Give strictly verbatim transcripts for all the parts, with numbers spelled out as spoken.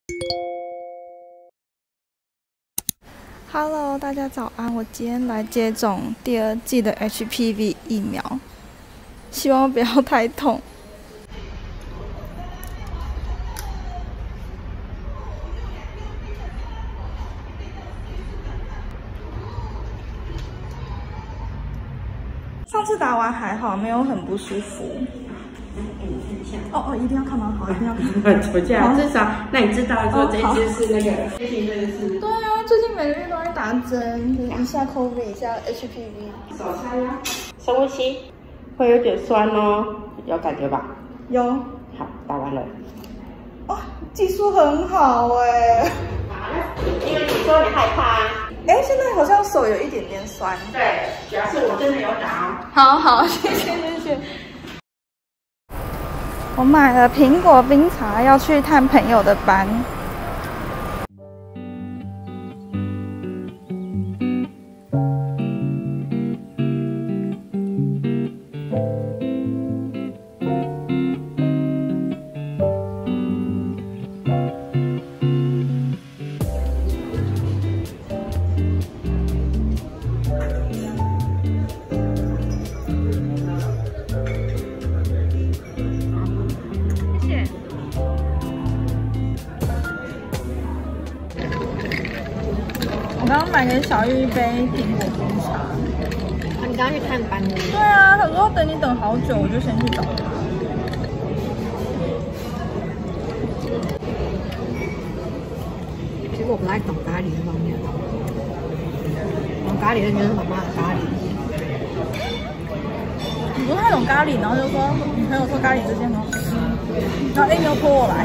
Hello， 大家早安！我今天来接种第二剂的 H P V 疫苗，希望不要太痛。上次打完还好，没有很不舒服。哦哦，一定要看吗？好，一定要看。 怎么这样？至少那你知道说这一次是那个，最近这个是。 对啊，最近每个月都在打针，一下 COVID， 一下 H P V。 手拆呀，深呼吸，会有点酸哦，有感觉吧？ 有。 好，打完了。 哇，技术很好哎。 好了，因为你说你害怕啊。 哎，现在好像手有一点点酸。 对，主要是我真的有打哦。 好好，谢谢谢谢。我买了苹果冰茶，要去探朋友的班。我刚刚买给小玉一杯苹果冰茶。 啊，你刚刚去探班的？ 对啊，他说等你等好久，我就先去找他。 其实我不太懂咖喱这方面，我咖喱就觉得是妈妈的咖喱。 你不太懂咖喱，然后就说你朋友说咖喱这件很好吃，然后硬要拖我来。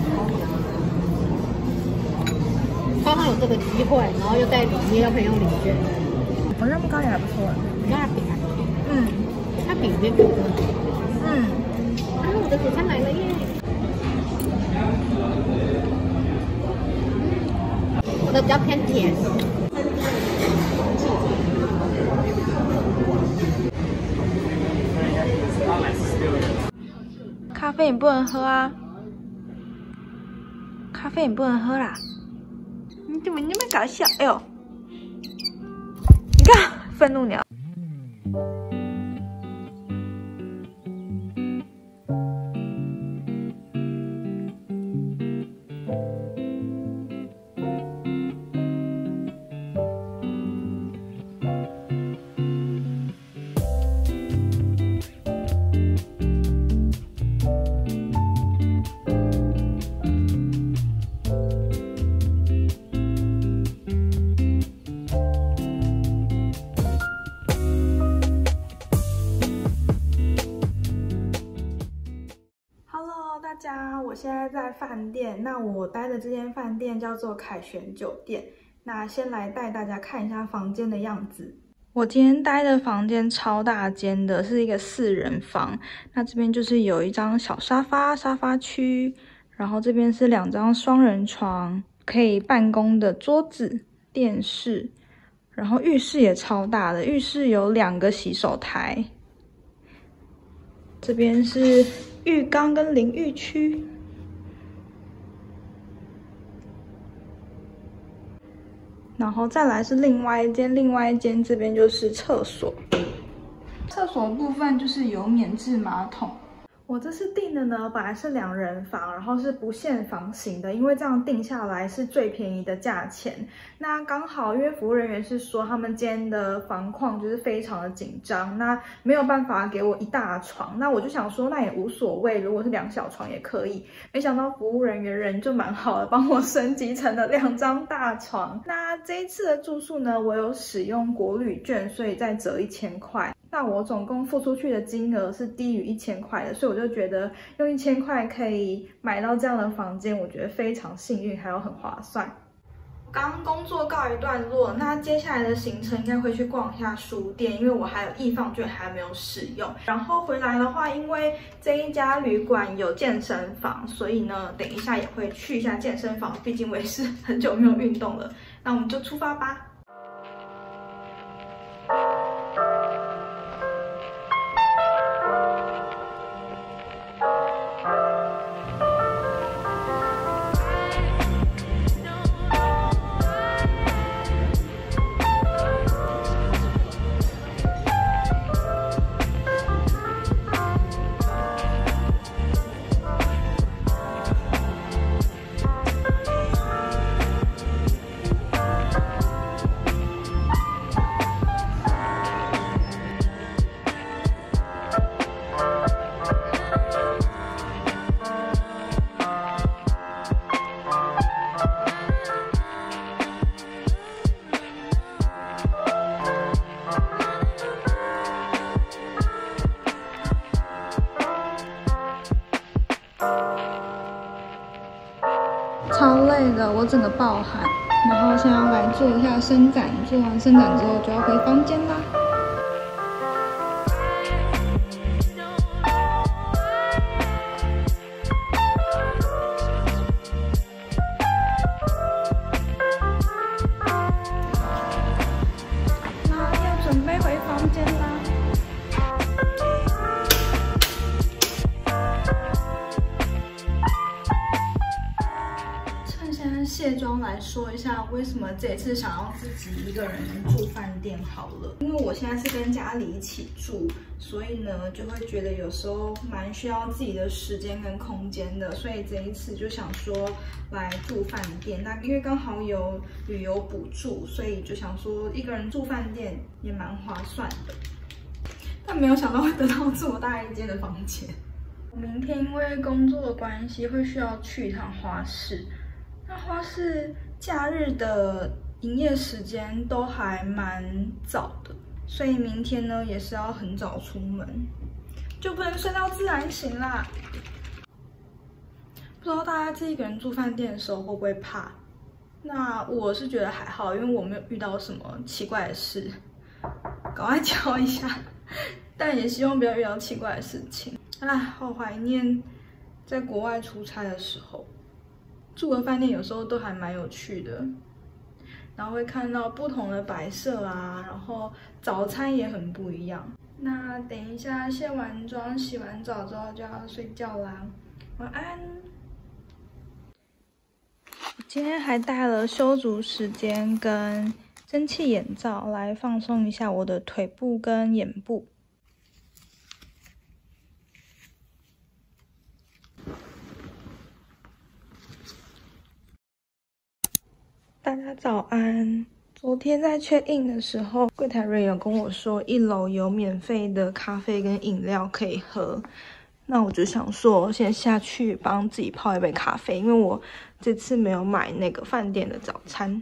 刚好有这个机会，然后又在里面要朋友领券， 好像咖喱还不错哎， 我觉得它饼还不错， 嗯， 它饼里面更多。 嗯， 啊，我的午餐来了耶！我的比较偏甜。 咖啡你不能喝啊，咖啡你不能喝啦。你怎么那么搞笑？哎呦，你看，愤怒鸟。大家，我现在在饭店。那我待的这间饭店叫做凯旋酒店。那先来带大家看一下房间的样子。我今天待的房间超大间的，是一个四人房。那这边就是有一张小沙发，沙发区，然后这边是两张双人床，可以办公的桌子、电视，然后浴室也超大的，浴室有两个洗手台。这边是浴缸跟淋浴区，然后再来是另外一间，另外一间这边就是厕所。厕所部分就是有免治马桶。我这次订的呢，本来是两人房，然后是不限房型的，因为这样定下来是最便宜的价钱。那刚好因为服务人员是说他们今天的房况就是非常的紧张，那没有办法给我一大床，那我就想说那也无所谓，如果是两小床也可以。没想到服务人员人就蛮好的，帮我升级成了两张大床。那这一次的住宿呢，我有使用国旅券，所以再折一千块。那我总共付出去的金额是低于一千块的，所以我就觉得用一千块可以买到这样的房间，我觉得非常幸运，还有很划算。刚工作告一段落，那接下来的行程应该会去逛一下书店，因为我还有易放券还没有使用。然后回来的话，因为这一家旅馆有健身房，所以呢，等一下也会去一下健身房，毕竟我也是很久没有运动了。那我们就出发吧。 超累的，我整个爆汗。然后现在要来做一下伸展，做完伸展之后就要回房间啦。那要准备回房间啦。 卸妆来说一下，为什么这一次想要自己一个人住饭店好了？因为我现在是跟家里一起住，所以呢就会觉得有时候蛮需要自己的时间跟空间的，所以这一次就想说来住饭店。那因为刚好有旅游补助，所以就想说一个人住饭店也蛮划算的。但没有想到会得到这么大一间的房间。我明天因为工作的关系会需要去一趟花市。 那花市假日的营业时间都还蛮早的，所以明天呢也是要很早出门，就不能睡到自然醒啦。不知道大家自己一个人住饭店的时候会不会怕？那我是觉得还好，因为我没有遇到什么奇怪的事，赶快教一下。但也希望不要遇到奇怪的事情。哎，好怀念在国外出差的时候。 住的饭店有时候都还蛮有趣的，然后会看到不同的摆设啊，然后早餐也很不一样。那等一下卸完妆、洗完澡之后就要睡觉啦，晚安。我今天还带了修足时间跟蒸汽眼罩来放松一下我的腿部跟眼部。 大家早安。昨天在 check in 的时候，柜台人有跟我说一楼有免费的咖啡跟饮料可以喝，那我就想说先下去帮自己泡一杯咖啡，因为我这次没有买那个饭店的早餐。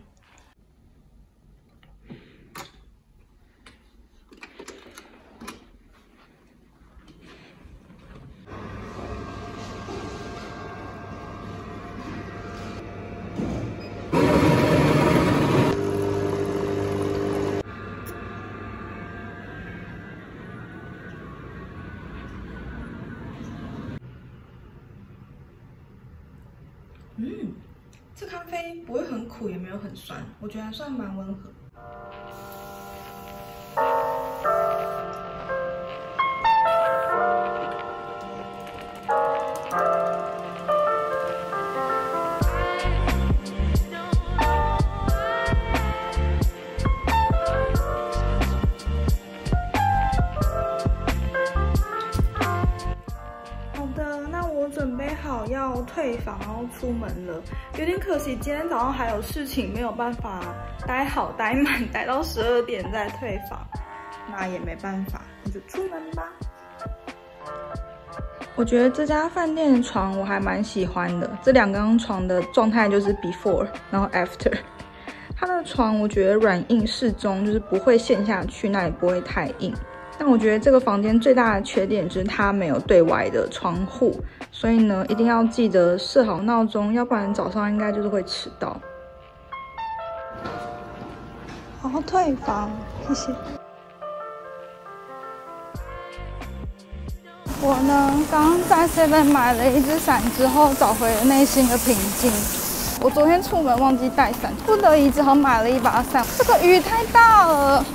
嗯，这咖啡不会很苦，也没有很酸，我觉得还算蛮温和。准备好要退房，然后出门了，有点可惜，今天早上还有事情，没有办法待好待满，待到十二点再退房，那也没办法，那就出门吧。我觉得这家饭店的床我还蛮喜欢的，这两张床的状态就是 before， 然后 after。它的床我觉得软硬适中，就是不会陷下去，那也不会太硬。 但我觉得这个房间最大的缺点就是它没有对外的窗户，所以呢，一定要记得设好闹钟，要不然早上应该就是会迟到。好，退房，谢谢。我呢，刚刚在 seven 买了一只伞之后，找回了内心的平静。我昨天出门忘记带伞，不得已只好买了一把伞。这个雨太大了。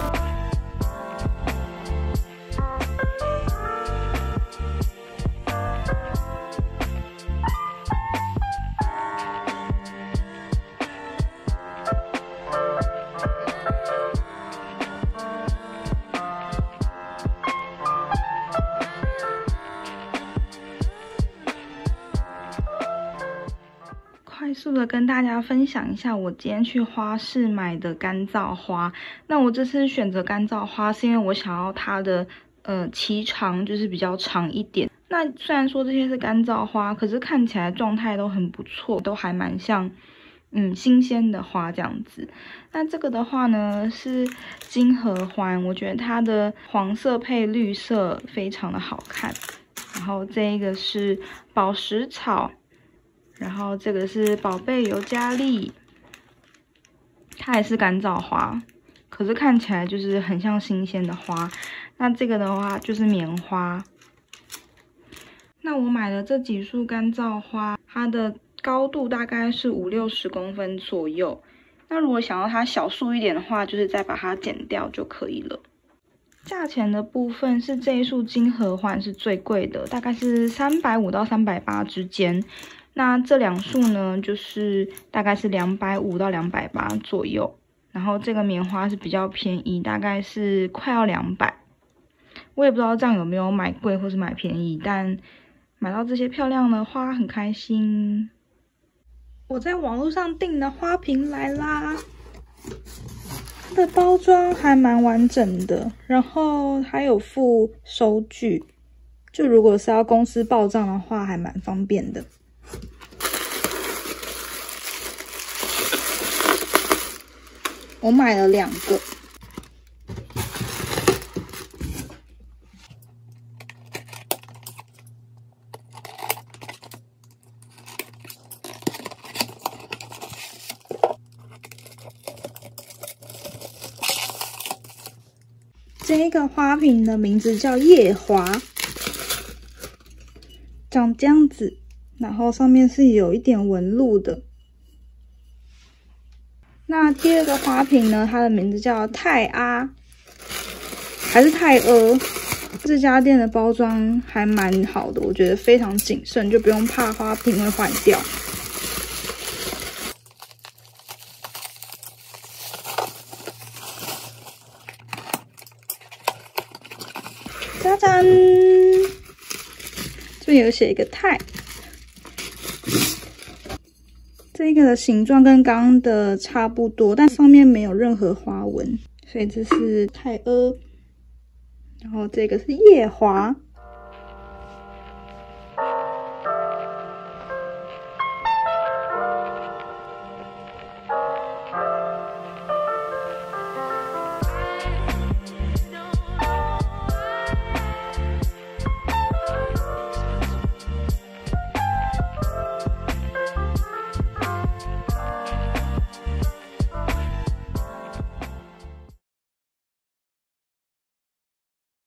快速的跟大家分享一下我今天去花市买的干燥花。那我这次选择干燥花是因为我想要它的呃期长就是比较长一点。那虽然说这些是干燥花，可是看起来状态都很不错，都还蛮像嗯新鲜的花这样子。那这个的话呢是金合欢，我觉得它的黄色配绿色非常的好看。然后这一个是宝石草。 然后这个是宝贝尤加利，它也是干燥花，可是看起来就是很像新鲜的花。那这个的话就是棉花。那我买的这几束干燥花，它的高度大概是五六十公分左右。那如果想要它小束一点的话，就是再把它剪掉就可以了。价钱的部分是这一束金合欢是最贵的，大概是三百五到三百八之间。那这两束呢，就是大概是两百五到两百八左右。然后这个棉花是比较便宜，大概是快要两百。我也不知道这样有没有买贵或是买便宜，但买到这些漂亮的花很开心。我在网络上订的花瓶来啦，它的包装还蛮完整的，然后还有附收据，就如果是要公司报账的话，还蛮方便的。我买了两个。这个花瓶的名字叫夜华，长这样子，然后上面是有一点纹路的。那第二个花瓶呢，它的名字叫泰阿，还是泰阿？这家店的包装还蛮好的，我觉得非常谨慎，就不用怕花瓶会坏掉。짜잔，这边有写一个泰，这个的形状跟刚刚的差不多，但上面没有任何花纹，所以这是泰阿。然后这个是夜华，